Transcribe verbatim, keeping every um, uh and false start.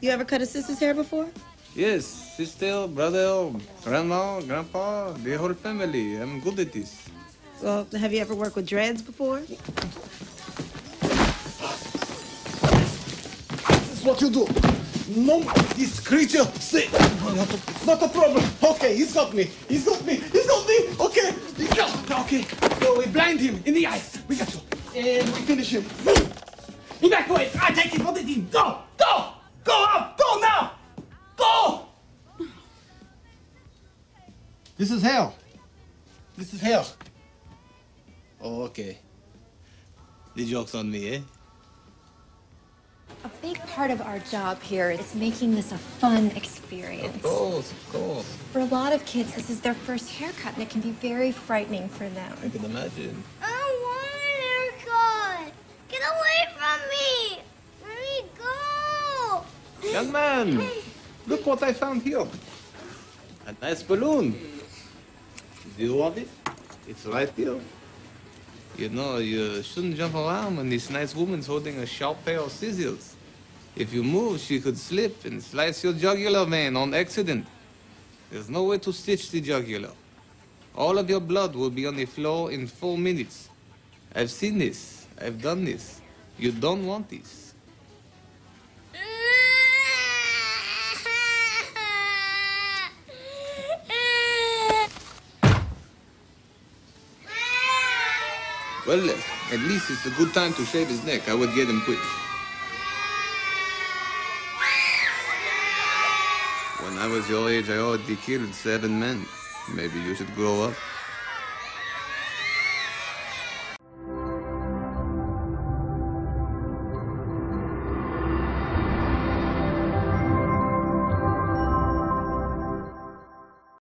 You ever cut a sister's hair before? Yes, sister, brother, grandma, grandpa, the whole family. I'm good at this. Well, have you ever worked with dreads before? This is what you do. No, this creature, say, it's not a problem. Okay, he's got me. He's got me. He's got me. Okay, okay. So we blind him in the eyes. We got you. And we finish him. Evacuate. I take it for the team. Go, go, go up, go now. Go. This is hell. This is hell. Oh, okay. The joke's on me, eh? A big part of our job here is making this a fun experience. Of course, of course. For a lot of kids, this is their first haircut, and it can be very frightening for them. I can imagine. I don't want a haircut. Get away from me. Let me go. Young man, look what I found here. A nice balloon. Do you want it? It's right here. You know, you shouldn't jump around when this nice woman's holding a sharp pair of scissors. If you move, she could slip and slice your jugular vein on accident. There's no way to stitch the jugular. All of your blood will be on the floor in four minutes. I've seen this. I've done this. You don't want this. Well, at least it's a good time to shave his neck. I would get him quick. When I was your age, I already killed seven men. Maybe you should grow up.